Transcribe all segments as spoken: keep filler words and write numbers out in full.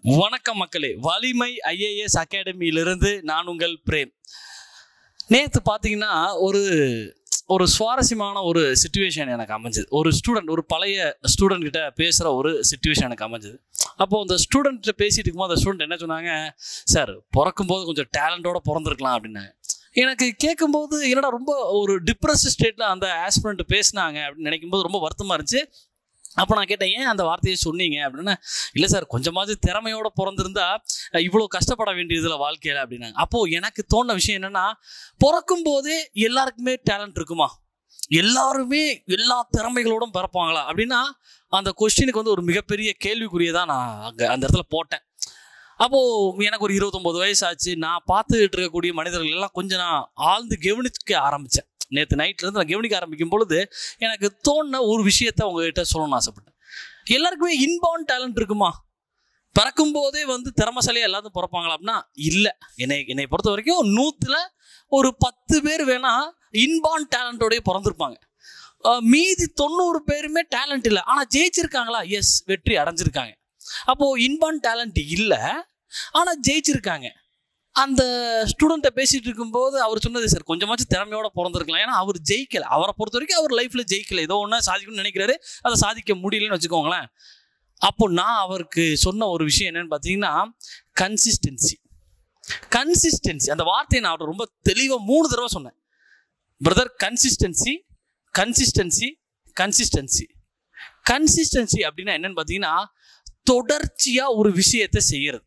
வணக்கம் மக்களே, வலிமை ஐஏஎஸ் அகாடமியிலிருந்து நான் உங்கள் பிரேம். நேற்று பார்த்தீங்கன்னா ஒரு ஒரு சுவாரஸ்யமான ஒரு சிச்சுவேஷன் எனக்கு அமைஞ்சது. ஒரு ஸ்டூடெண்ட் ஒரு பழைய ஸ்டூடெண்ட் கிட்ட பேசுகிற ஒரு சிச்சுவேஷன் எனக்கு அமைஞ்சது. அப்போது அந்த ஸ்டூடெண்ட்டை பேசிட்டு இருக்கும்போது அந்த ஸ்டூடெண்ட் என்ன சொன்னாங்க, சார் பிறக்கும்போது கொஞ்சம் டேலண்டோடு பிறந்திருக்கலாம் அப்படின்னாங்க. எனக்கு கேட்கும்போது என்னடா ரொம்ப ஒரு டிப்ரெஸ்ட் ஸ்டேட்டில் அந்த ஆஸ்பிரண்ட் பேசினாங்க அப்படின்னு நினைக்கும்போது ரொம்ப வருத்தமாக இருந்துச்சு. அப்போ நான் கேட்டேன், ஏன் அந்த வார்த்தையை சொன்னீங்க அப்படின்னா, இல்லை சார் கொஞ்சமாவது திறமையோடு பிறந்திருந்தா இவ்வளோ கஷ்டப்பட வேண்டியதில்லை வாழ்க்கையில் அப்படின்னாங்க. அப்போது எனக்கு தோணுன விஷயம் என்னென்னா, பிறக்கும் போதே எல்லாருக்குமே டேலண்ட் இருக்குமா, எல்லாருமே எல்லா திறமைகளோடும் பிறப்பாங்களா அப்படின்னா அந்த கொஸ்டினுக்கு வந்து ஒரு மிகப்பெரிய கேள்விக்குரிய தான் நான் அங்கே அந்த இடத்துல போட்டேன். அப்போது எனக்கு ஒரு இருபத்தொம்போது வயசு ஆச்சு. நான் பார்த்துக்கிட்டு இருக்கக்கூடிய மனிதர்கள் எல்லாம் கொஞ்சம் நான் ஆழ்ந்து கவனிக்க ஆரம்பித்தேன். நேற்று நைட்லேருந்து நான் கவனிக்க ஆரம்பிக்கும் பொழுது எனக்கு தோணுன ஒரு விஷயத்தை உங்ககிட்ட சொல்லணும்னு ஆசைப்பட்டேன். எல்லாருக்குமே இன்பார்ன் டேலண்ட் இருக்குமா, பிறக்கும் போதே வந்து திறமைசாலியாக எல்லாத்தையும் பிறப்பாங்களா அப்படின்னா இல்லை. என்னை என்னை பொறுத்த வரைக்கும் நூற்றில் ஒரு பத்து பேர் வேணால் இன்பார்ன் டேலண்ட்டோடய பிறந்திருப்பாங்க. மீதி தொண்ணூறு பேருமே டேலண்ட் இல்லை, ஆனால் ஜெயிச்சிருக்காங்களா? எஸ், வெற்றி அடைஞ்சிருக்காங்க. அப்போது இன்பார்ன் டேலண்ட் இல்லை, ஆனால் ஜெயிச்சிருக்காங்க. அந்த ஸ்டூடெண்ட்டை பேசிகிட்டு இருக்கும்போது அவர் சொன்னது, சார் கொஞ்சமாச்சும் திறமையோடு பிறந்திருக்கலாம். ஏன்னா அவர் ஜெயிக்கலை, அவரை பொறுத்த வரைக்கும் அவர் லைஃப்பில் ஜெயிக்கலை, ஏதோ ஒன்று சாதிக்கணும்னு நினைக்கிறாரு, அதை சாதிக்க முடியலன்னு வச்சுக்கோங்களேன். அப்போ நான் அவருக்கு சொன்ன ஒரு விஷயம் என்னென்னு பார்த்தீங்கன்னா, கன்சிஸ்டன்சி. கன்சிஸ்டன்சி அந்த வார்த்தையை நான் அவரை ரொம்ப தெளிவாக மூணு தடவை சொன்னேன். Brother, consistency consistency consistency consistency அப்படின்னா என்னென்னு பார்த்தீங்கன்னா, தொடர்ச்சியாக ஒரு விஷயத்தை செய்கிறது.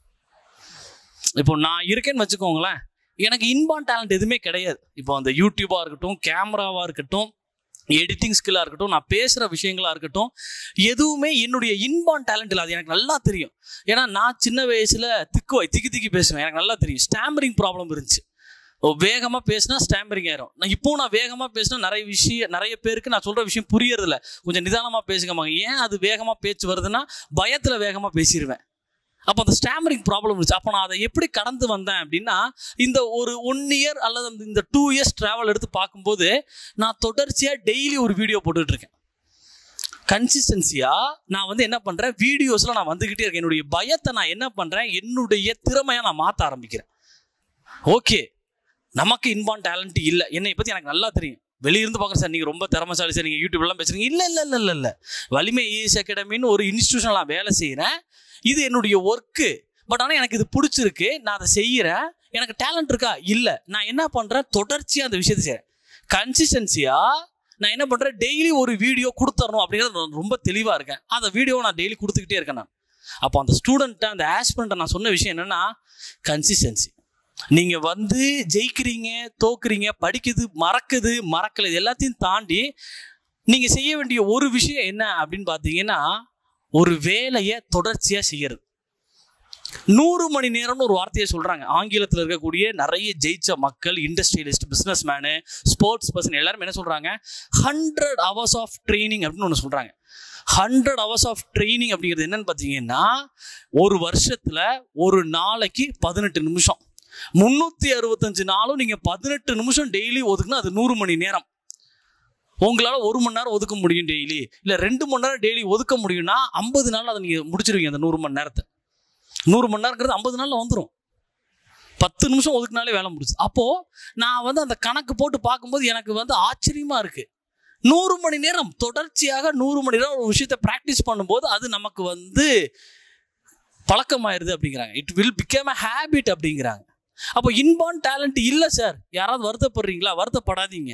இப்போ நான் இருக்கேன்னு வச்சுக்கோங்களேன், எனக்கு இன்பார்ன் டேலண்ட் எதுவுமே கிடையாது. இப்போ அந்த யூடியூபாக இருக்கட்டும், கேமராவாக இருக்கட்டும், எடிட்டிங் ஸ்கில்லாக இருக்கட்டும், நான் பேசுகிற விஷயங்களாக இருக்கட்டும், எதுவுமே என்னுடைய இன்பார்ன் டேலண்ட் இல்லை. அது எனக்கு நல்லா தெரியும். ஏன்னா நான் சின்ன வயசில் திக்குவாய் திக்கி திக்கி பேசுவேன், எனக்கு நல்லா தெரியும். ஸ்டாமரிங் ப்ராப்ளம் இருந்துச்சு. வேகமாக பேசினா ஸ்டாமரிங் ஆயிரும். நான் இப்போ நான் வேகமாக பேசினா நிறைய விஷயம் நிறைய பேருக்கு நான் சொல்கிற விஷயம் புரியறதில்ல. கொஞ்சம் நிதானமாக பேசுங்கம்மாங்க. ஏன் அது வேகமாக பேச்சு வருதுன்னா, பயத்தில் வேகமாக பேசிடுவேன். அப்போ அந்த ஸ்டாமரிங் ப்ராப்ளம் இருந்துச்சு. அப்போ நான் அதை எப்படி கடந்து வந்தேன் அப்படின்னா, இந்த ஒரு ஒன் இயர் அல்லது இந்த டூ இயர்ஸ் ட்ராவல் எடுத்து பார்க்கும்போது நான் தொடர்ச்சியாக டெய்லி ஒரு வீடியோ போட்டுட்ருக்கேன். கன்சிஸ்டன்சியாக நான் வந்து என்ன பண்ணுறேன், வீடியோஸில் நான் வந்துக்கிட்டே இருக்கேன். என்னுடைய பயத்தை நான் என்ன பண்ணுறேன், என்னுடைய திறமையாக நான் மாற்ற ஆரம்பிக்கிறேன். ஓகே, நமக்கு இன்பார்ன் டேலண்ட் இல்லை, என்னை பற்றி எனக்கு நல்லா தெரியும். வெளியிருந்து பார்க்குறேன், சார் நீங்கள் ரொம்ப திறமைசாலி சார், நீங்கள் யூடியூப்லாம் பேசுகிறீங்க. இல்லை இல்லை இல்லை இல்லை இல்லை வலிமை ஐஏஎஸ் அகாடமின்னு ஒரு இன்ஸ்டியூஷனில் நான் வேலை செய்கிறேன். இது என்னுடைய ஒர்க்கு. பட் ஆனால் எனக்கு இது பிடிச்சிருக்கு, நான் அதை செய்கிறேன். எனக்கு டேலண்ட் இருக்கா? இல்லை. நான் என்ன பண்ணுறேன், தொடர்ச்சியாக அந்த விஷயத்தை செய்கிறேன். கன்சிஸ்டன்சியாக நான் என்ன பண்ணுறேன், டெய்லி ஒரு வீடியோ கொடுத்துடணும் அப்படிங்கிறது நான் ரொம்ப தெளிவாக இருக்கேன். அந்த வீடியோவை நான் டெய்லி கொடுத்துக்கிட்டே இருக்கேன் நான். அப்போ அந்த ஸ்டூடெண்ட்டை அந்த ஆஸ்பிரண்ட்டை நான் சொன்ன விஷயம் என்னென்னா, கன்சிஸ்டன்சி. நீங்கள் வந்து ஜெயிக்கிறீங்க, தோக்குறீங்க, படிக்குது, மறக்குது, மறக்கலை, இது எல்லாத்தையும் தாண்டி நீங்கள் செய்ய வேண்டிய ஒரு விஷயம் என்ன அப்படின்னு பார்த்தீங்கன்னா, ஒரு வேலையை தொடர்ச்சியாக செய்கிறது. நூறு மணி நேரம்னு ஒரு வார்த்தையை சொல்கிறாங்க. ஆங்கிலத்தில் இருக்கக்கூடிய நிறைய ஜெயிச்ச மக்கள், industrialist, business man, sports person எல்லாரும் என்ன சொல்கிறாங்க, ஹண்ட்ரட் ஹவர்ஸ் ஆஃப் ட்ரைனிங் அப்படின்னு ஒன்று சொல்கிறாங்க. ஹண்ட்ரட் ஹவர்ஸ் ஆஃப் ட்ரைனிங் அப்படிங்கிறது என்னன்னு பார்த்தீங்கன்னா, ஒரு வருஷத்தில் ஒரு நாளைக்கு பதினெட்டு நிமிஷம், முந்நூற்றி அறுபத்தஞ்சு நாளும் நீங்கள் பதினெட்டு நிமிஷம் டெய்லி ஒதுக்குனா அது நூறு மணி நேரம். உங்களால் ஒரு மணி நேரம் ஒதுக்க முடியும் டெய்லி, இல்லை ரெண்டு மணி நேரம் டெய்லி ஒதுக்க முடியும்னா ஐம்பது நாள் அதை நீங்கள் முடிச்சிருவீங்க. அந்த நூறு மணி நேரத்தை நூறு மணி நேரங்கிறது ஐம்பது நாளில் வந்துடும். பத்து நிமிஷம் ஒதுக்குனாலே வேலை முடிச்சு. அப்போது நான் வந்து அந்த கணக்கு போட்டு பார்க்கும்போது எனக்கு வந்து ஆச்சரியமாக இருக்குது. நூறு மணி நேரம் தொடர்ச்சியாக நூறு மணி நேரம் ஒரு விஷயத்தை ப்ராக்டிஸ் பண்ணும்போது அது நமக்கு வந்து பழக்கமாயிருது அப்படிங்கிறாங்க. It will become a habit அப்படிங்கிறாங்க. அப்போ இன்பார்ன் டேலண்ட் இல்லை சார், யாராவது வருத்தப்படுறீங்களா? வருத்தப்படாதீங்க.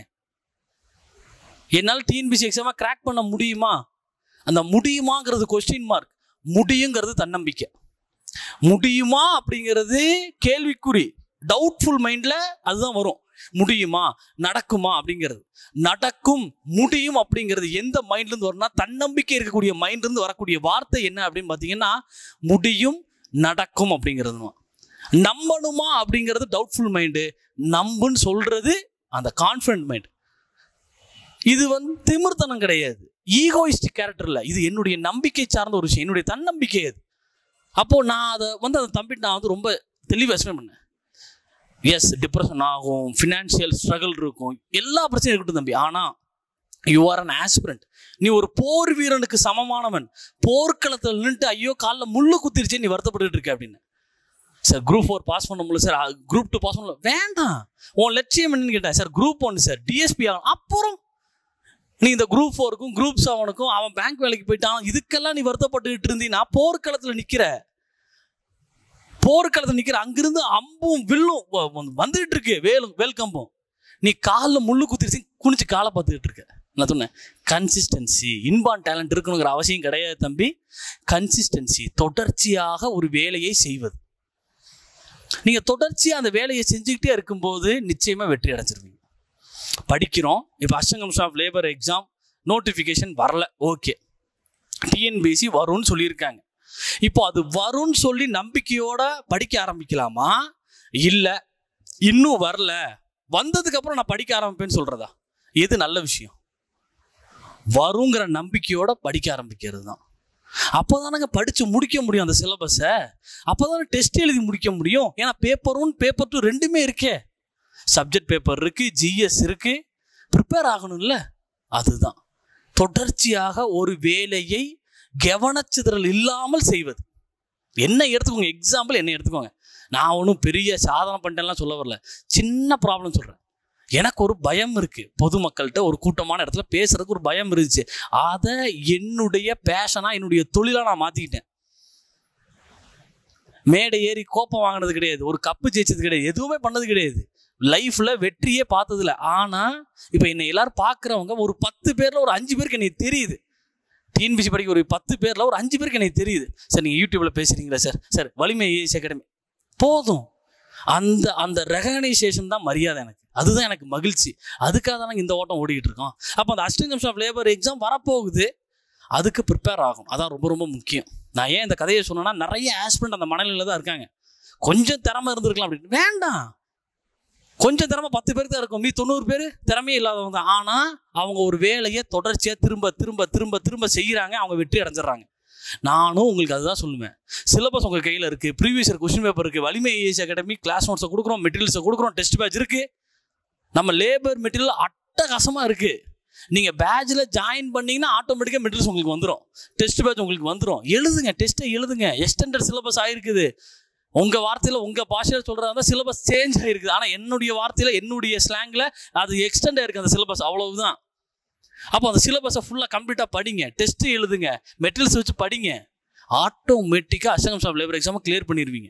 என்னால் டிஎன்பிஎஸ்சி எக்ஸாமாக கிராக் பண்ண முடியுமா? அந்த முடியுமாங்கிறது கொஸ்டின் மார்க், முடியுங்கிறது தன்னம்பிக்கை. முடியுமா அப்படிங்கிறது கேள்விக்குறி, டவுட்ஃபுல் மைண்டில் அதுதான் வரும். முடியுமா, நடக்குமா அப்படிங்கிறது. நடக்கும், முடியும் அப்படிங்கிறது எந்த மைண்ட்லேருந்து வரும்னா, தன்னம்பிக்கை இருக்கக்கூடிய மைண்ட்லேருந்து வரக்கூடிய வார்த்தை என்ன அப்படின்னு பார்த்தீங்கன்னா, முடியும், நடக்கும் அப்படிங்கிறது. நம்பணுமா அப்படிங்கிறது டவுட்ஃபுல் மைண்டு, நம்புன்னு சொல்கிறது அந்த கான்ஃபிடென்ட் மைண்ட். இது வந்து திமிர்த்தனம் கிடையாது, ஈகோயிஸ்டிக் கேரக்டர் இல்லை, இது என்னுடைய நம்பிக்கை சார்ந்த ஒரு விஷயம், என்னுடைய தன்னம்பிக்கை அது. அப்போது நான் அதை வந்து அந்த தம்பிட்டு நான் வந்து ரொம்ப தெளிவாக எக்ஸ்பிளைன் பண்ணேன். எஸ், டிப்ரெஷன் ஆகும், ஃபினான்ஷியல் ஸ்ட்ரகிள் இருக்கும், எல்லா பிரச்சனையும் இருக்கட்டும் தம்பி, ஆனால் யூ ஆர் அன் ஆஸ்பிரண்ட். நீ ஒரு போர் வீரனுக்கு சமமானவன். போர்க்களத்தில் நின்றுட்டு ஐயோ காலில் முள்ளு குத்திருச்சு நீ வருத்தப்பட்டு இருக்க அப்படின்னு. சார் குரூப் ஃபோர் பாஸ் பண்ண முடியல சார், குரூப் டூ பாஸ் பண்ணல. வேண்டாம், உன் லட்சியம் என்னன்னு கேட்டேன். சார் குரூப் ஒன்று சார் டிஎஸ்பி ஆகணும். அப்புறம் நீ இந்த குரூப் ஃபோருக்கும் குரூப் செவனுக்கும் அவன் பேங்க் வேலைக்கு போயிட்டான் இதுக்கெல்லாம் நீ வருத்தப்பட்டுக்கிட்டு இருந்தீங்கன்னா போர்க்களத்தில் நிற்கிற போர்க்களத்தில் நிற்கிற அங்கிருந்து அம்பும் வில்லும் வந்துகிட்டு இருக்கு, வேலும் வேல்கம்பும். நீ காலில் முள்ளு குத்திருச்சு குனிச்சு காலை பார்த்துக்கிட்டு இருக்க. நான் சொன்னேன் கன்சிஸ்டன்சி. இன்பான் டேலண்ட் இருக்கணுங்கிற அவசியம் கிடையாது தம்பி. கன்சிஸ்டன்சி, தொடர்ச்சியாக ஒரு வேலையை செய்வது. நீங்க தொடர்ச்சியாக அந்த வேலையை செஞ்சுக்கிட்டே இருக்கும்போது நிச்சயமா வெற்றி அடைஞ்சிருவீங்க. படிக்கிறோம் இப்போ assistant of labour exam notification வரல, ஓகே, டிஎன்பிஎஸ்சி வரும்னு சொல்லியிருக்காங்க. இப்போ அது வரும்னு சொல்லி நம்பிக்கையோட படிக்க ஆரம்பிக்கலாமா, இல்லை இன்னும் வரல வந்ததுக்கு அப்புறம் நான் படிக்க ஆரம்பிப்பேன்னு சொல்றதா? எது நல்ல விஷயம்? வருங்கிற நம்பிக்கையோட படிக்க ஆரம்பிக்கிறது தான். அப்போதானங்க படிச்சு முடிக்க முடியும் அந்த சிலபஸை. அப்போதானே டெஸ்ட் எழுதி முடிக்க முடியும். ஏன்னா பேப்பர் ஒன் பேப்பர் டூ ரெண்டுமே இருக்கே. சப்ஜெக்ட் பேப்பர் இருக்கு, ஜிஎஸ் இருக்கு, ப்ரிப்பேர் ஆகணும்ல. அதுதான் தொடர்ச்சியாக ஒரு வேலையை கவனச்சிதறல் இல்லாமல் செய்வது. என்ன எடுத்துக்கோங்க, எக்ஸாம்பிள் என்ன எடுத்துக்கோங்க. நான் ஒன்றும் பெரிய சாதனை பண்ணிட்டேன்லாம் சொல்ல வரல, சின்ன ப்ராப்ளம் சொல்கிறேன். எனக்கு ஒரு பயம் இருக்குது, பொதுமக்கள்கிட்ட ஒரு கூட்டமான இடத்துல பேசுறதுக்கு ஒரு பயம் இருந்துச்சு. அதை என்னுடைய பேஷனாக என்னுடைய தொழிலாக நான் மாற்றிக்கிட்டேன். மேடை ஏறி கோப்பம் வாங்கினது கிடையாது, ஒரு கப்பு ஜெயிச்சது கிடையாது, எதுவுமே பண்ணது கிடையாது, லைஃப்பில் வெற்றியே பார்த்ததில்ல. ஆனால் இப்போ என்னை எல்லாரும் பார்க்குறவங்க ஒரு பத்து பேரில் ஒரு அஞ்சு பேருக்கு என்னை தெரியுது. டிஎன்பிஎஸ்சி படிக்க ஒரு பத்து பேரில் ஒரு அஞ்சு பேருக்கு எனக்கு தெரியுது. சார் நீங்கள் யூடியூப்பில் பேசுகிறீங்களா sir, sir Valimai IAS academy, போதும். அந்த அந்த ரெகனைசேஷன் தான் மரியாதை எனக்கு. அதுதான் எனக்கு மகிழ்ச்சி. அதுக்காக தான் இந்த ஓட்டம் ஓடிக்கிட்டு இருக்கோம். அப்போ அந்த அசிஸ்டன்ட் ஆஃப் லேபர் எக்ஸாம் வரப்போகுது, அதுக்கு ப்ரிப்பேர் ஆகும். அதான் ரொம்ப ரொம்ப முக்கியம். நான் ஏன் இந்த கதையை சொன்னேன்னா, நிறைய ஆஸ்பிரண்ட் அந்த மனநிலையில் தான் இருக்காங்க. கொஞ்சம் திறமை இருந்திருக்கலாம் அப்படின்னு. வேண்டாம், கொஞ்சம் திறமை பத்து பேருக்கு தான் இருக்கும், மீ தொண்ணூறு பேர் திறமையே இல்லாதவங்க தான். ஆனால் அவங்க ஒரு வேலையை தொடர்ச்சியாக திரும்ப திரும்ப திரும்ப திரும்ப செய்கிறாங்க, அவங்க வெற்றி அடைஞ்சிடறாங்க. நானும் உங்களுக்கு அதுதான் சொல்லுவேன். சிலபஸ் உங்கள் கையில் இருக்குது, ப்ரீவியஸ் இயர் கொஸ்டின் பேப்பர் இருக்குது, வலிமை ஐஏஎஸ் அகாடமி கிளாஸ் நோட்ஸை கொடுக்குறோம், மெட்டீரியல்ஸை கொடுக்குறோம், டெஸ்ட் பேட்ச் இருக்குது, நம்ம லேபர் மெட்டீரியல் அட்டகாசமாக இருக்குது. நீங்கள் பேட்சில் ஜாயின் பண்ணிங்கன்னா ஆட்டோமேட்டிக்காக மெட்டீரியல்ஸ் உங்களுக்கு வந்துடும், டெஸ்ட் பேட்ச் உங்களுக்கு வந்துடும். எழுதுங்க, டெஸ்ட்டை எழுதுங்க. எக்ஸ்டெண்டட் சிலபஸ் ஆகிருக்குது. உங்கள் வார்த்தையில் உங்கள் பாஷையில் சொல்கிறதா சிலபஸ் சேஞ்ச் ஆகிருக்குது. ஆனால் என்னுடைய வார்த்தையில் என்னுடைய ஸ்லாங்கில் அது எக்ஸ்டெண்ட் ஆகிருக்கு அந்த சிலபஸ், அவ்வளவுதான். அப்போ அந்த சிலபஸை ஃபுல்லாக கம்ப்ளீட்டாக படிங்க, டெஸ்ட்டு எழுதுங்க, மெட்டீரியல்ஸ் வச்சு படிங்க. ஆட்டோமேட்டிக்காக அசிஸ்டன்ட் ஆஃப் லேபர் எக்ஸாமை கிளியர் பண்ணிடுவீங்க.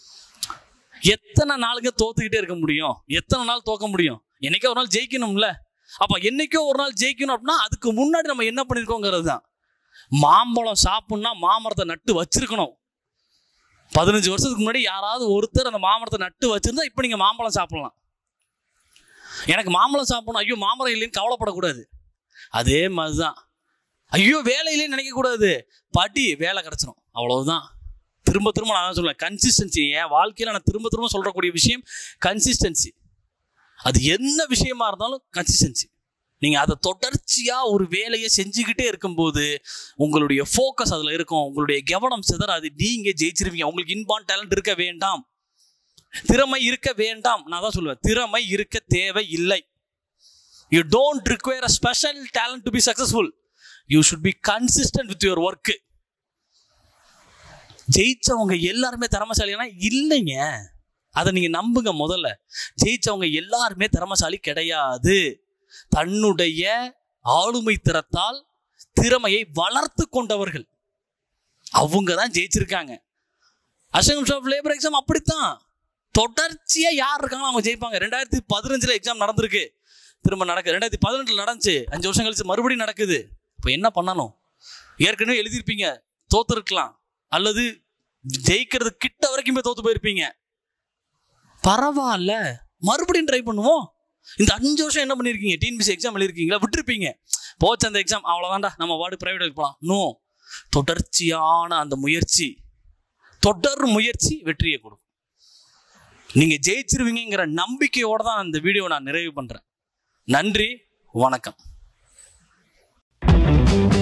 எத்தனை நாளுங்க தோத்துக்கிட்டே இருக்க முடியும்? எத்தனை நாள் தோக்க முடியும்? என்னைக்கோ ஒரு நாள் ஜெயிக்கணும்ல. அப்போ என்னைக்கோ ஒரு நாள் ஜெயிக்கணும் அப்படின்னா அதுக்கு முன்னாடி நம்ம என்ன பண்ணியிருக்கோங்கிறது தான். மாம்பழம் சாப்பிட்னா மாமரத்தை நட்டு வச்சிருக்கணும். பதினஞ்சு வருஷத்துக்கு முன்னாடி யாராவது ஒருத்தர் அந்த மாமரத்தை நட்டு வச்சிருந்தா இப்போ நீங்கள் மாம்பழம் சாப்பிடலாம். எனக்கு மாம்பழம் சாப்பிடணும், ஐயோ மாமரம் இல்லைன்னு கவலைப்படக்கூடாது. அதே மாதிரி தான், ஐயோ வேலை இல்லைன்னு நினைக்கக்கூடாது. படி, வேலை கிடச்சிடும், அவ்வளவுதான். திரும்ப திரும்ப நான் தான் சொல்லுவேன், கன்சிஸ்டன்சி. என் வாழ்க்கையில் நான் திரும்ப திரும்ப சொல்கிறக்கூடிய விஷயம் கன்சிஸ்டன்சி. அது என்ன விஷயமா இருந்தாலும் கன்சிஸ்டன்சி. நீங்கள் அதை தொடர்ச்சியாக ஒரு வேலையை செஞ்சுக்கிட்டே இருக்கும்போது உங்களுடைய ஃபோக்கஸ் அதில் இருக்கும், உங்களுடைய கவனம் சிதறாது, நீங்கள் ஜெயிச்சிருவீங்க. உங்களுக்கு இன்பான் டேலண்ட் இருக்க வேண்டாம், திறமை இருக்க வேண்டாம். நான் தான் சொல்லுவேன், திறமை இருக்க தேவை இல்லை. You don't require a special talent to be successful. You should be consistent with your work. ஜெயிச்சவங்க எல்லாருமே திறமைசாலினா இல்லைங்க, அதை நீங்கள் நம்புங்க. முதல்ல ஜெயிச்சவங்க எல்லாருமே திறமைசாலி கிடையாது. தன்னுடைய ஆளுமை திறத்தால் திறமையை வளர்த்து கொண்டவர்கள் அவங்க தான் ஜெயிச்சிருக்காங்க. அசிஸ்டன்ட் ஆஃப் லேபர் எக்ஸாம் அப்படித்தான், தொடர்ச்சியாக யார் இருக்காங்களோ அவங்க ஜெயிப்பாங்க. ரெண்டாயிரத்தி பதினஞ்சில் எக்ஸாம் நடந்திருக்கு, திரும்ப நடக்குது. ரெண்டாயிரத்தி பதினெட்டில் நடந்துச்சு, அஞ்சு வருஷம் கழிச்சு மறுபடியும் நடக்குது. இப்போ என்ன பண்ணணும்? ஏற்கனவே எழுதியிருப்பீங்க, தோத்துருக்கலாம், அல்லது ஜெயிக்கிறது கிட்ட வரைக்கும் போய் தோத்து போயிருப்பீங்க. பரவாயில்ல, மறுபடியும் ட்ரை பண்ணுவோம். இந்த அஞ்சு வருஷம் என்ன பண்ணியிருக்கீங்க? TNPSC exam எழுதிருக்கீங்களா? விட்டுருப்பீங்க, போச்சு அந்த எக்ஸாம், அவ்வளோதான்டா, நம்ம வார்டு ப்ரைவேட் போகலாம். நோ, தொடர்ச்சியான அந்த முயற்சி, தொடர் முயற்சி வெற்றியை கொடுக்கும். நீங்கள் ஜெயிச்சிருவீங்கிற நம்பிக்கையோடு தான் அந்த வீடியோ நான் நிறைவு பண்ணுறேன். நன்றி, வணக்கம்.